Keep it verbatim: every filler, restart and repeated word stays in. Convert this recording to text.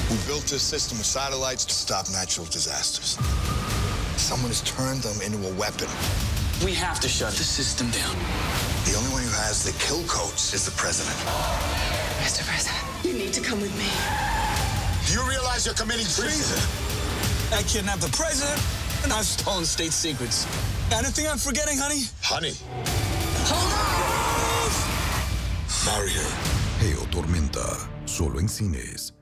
We built this system of satellites to stop natural disasters. Someone has turned them into a weapon. We have to shut the system down. The only one who has the kill codes is the president. Mister President, you need to come with me. Do you realize you're committing treason? I kidnapped the president, and I've stolen state secrets. Anything I'm forgetting, honey? Honey. Hold on! Marry her. Geo Tormenta, solo en cines.